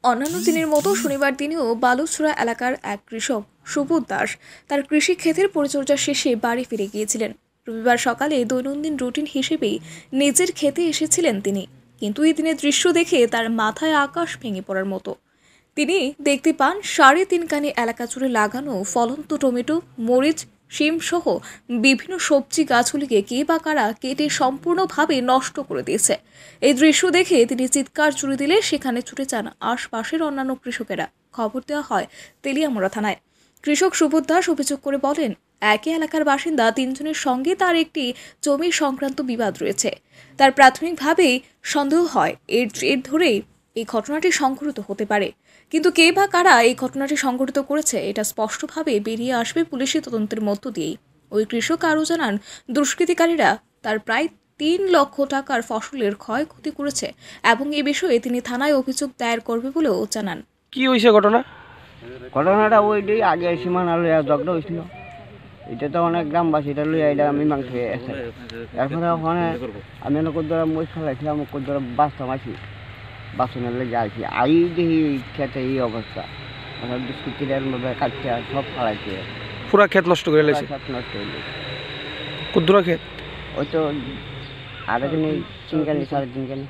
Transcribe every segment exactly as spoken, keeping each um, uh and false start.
অন্যান্য দিনের মতো শনিবার দিনেও বালুচড়া এলাকার এক কৃষক সুবোধ দাস তার কৃষি ক্ষেতের পরিচর্যা শেষে বাড়ি ফিরে গিয়েছিলেন। রবিবার সকালে দৈনন্দিন রুটিন হিসেবেই নিজের ক্ষেতে এসেছিলেন তিনি, কিন্তু এই দিনের দৃশ্য দেখে তার মাথায় আকাশ ভেঙে পড়ার মতো। তিনি দেখতে পান সাড়ে তিন কানি এলাকা জুড়ে লাগানো ফলন্ত টমেটো, মরিচ, শিম সহ বিভিন্ন সবজি গাছগুলিকে কে বা কারা কেটে সম্পূর্ণভাবে নষ্ট করে দিয়েছে। এই দৃশ্য দেখে তিনি চিৎকার জুড়ে দিলে সেখানে ছুটে যান আশপাশের অন্যান্য কৃষকেরা। খবর দেওয়া হয় তেলিয়ামুড়া থানায়। কৃষক সুবোধ দাস অভিযোগ করে বলেন, একই এলাকার বাসিন্দা তিনজনের সঙ্গে তার একটি জমি সংক্রান্ত বিবাদ রয়েছে। তার প্রাথমিকভাবেই সন্দেহ হয় এর জের ধরেই এই ঘটনাটি সংঘটিত হতে পারে, কিন্তু কে বা কারা এই ঘটনাটি সংঘটিত করেছে এটা স্পষ্টভাবে বেরিয়ে আসবে পুলিশি তদন্তের মধ্য দিয়েই। ওই কৃষক আরও জানান, দুষ্কৃতিকারীরা তার প্রায় তিন লক্ষ টাকার ফসলের ক্ষয়ক্ষতি করেছে এবং এ বিষয়ে তিনি থানায় অভিযোগ দায়ের করবে বলেও জানান। কি হয়েছে ঘটনা? ঘটনাটা ওইটাই আগে সীমানা লইয়া ঝগড়া হয়েছিল। এটা তো অনেক গ্রামবাসী, এটা লইয়া এটা আমি মাংস হয়ে আছে। এরপরে ওখানে আমি কোদ্দরা মই ফেলাইছিলাম, কোদ্দরা বাঁচতাম আসি, বাসনের লেগে আসি আই দেখি খেতে এই অবস্থা। মানে দুষ্কৃতির মধ্যে কাটছে সব ফেলাইছে, পুরা ক্ষেত নষ্ট করে লেছে। সব নষ্ট হয়ে কুদ্দুরা ক্ষেত ওই তো আধা কিনি তিনকানি সাড়ে তিন কানি।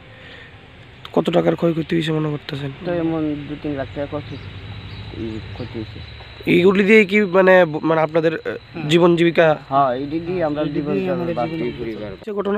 কত টাকার ক্ষয়ক্ষতি হয়েছে মনে করতেছেন? তো এমন দু তিন লাখ টাকা ক্ষতি ক্ষতি হয়েছে। এইগুলি দিয়ে কি মানে মানে আপনাদের জীবন জীবিকা? হ্যাঁ, এই দিয়ে আমরা জীবন ঘটনা।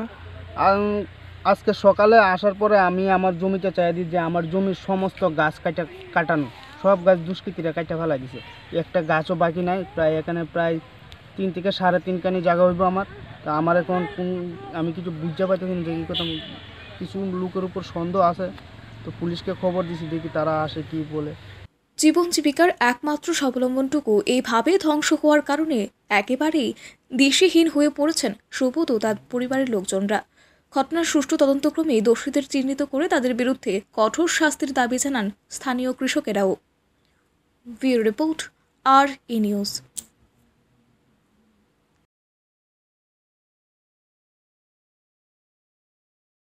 আজকে সকালে আসার পরে আমি আমার জমিতে চাই দিই যে আমার জমির সমস্ত গাছ কাটা কাটানো সব গাছ দুষ্কৃতীরা কাটা ফেলা দিছে। একটা গাছও বাকি নাই। প্রায় এখানে প্রায় তিন থেকে সাড়ে তিন কানি জায়গা হইব আমার। তা আমার এখন কোন আমি কিছু বুঝতে পারতেছি যে কী কথা, কিছু লোকের উপর সন্দেহ আছে। তো পুলিশকে খবর দিছি, দেখি তারা আসে কি বলে। জীবন জীবিকার একমাত্র স্বাবলম্বনটুকু এইভাবে ধ্বংস হওয়ার কারণে একেবারেই দিশেহীন হয়ে পড়েছেন সুবোধ ও তার পরিবারের লোকজনরা। ঘটনার সুষ্ঠু তদন্তক্রমে দোষীদের চিহ্নিত করে তাদের বিরুদ্ধে কঠোর শাস্তির দাবি জানান স্থানীয় কৃষকেরাও। Bureau report, R E news.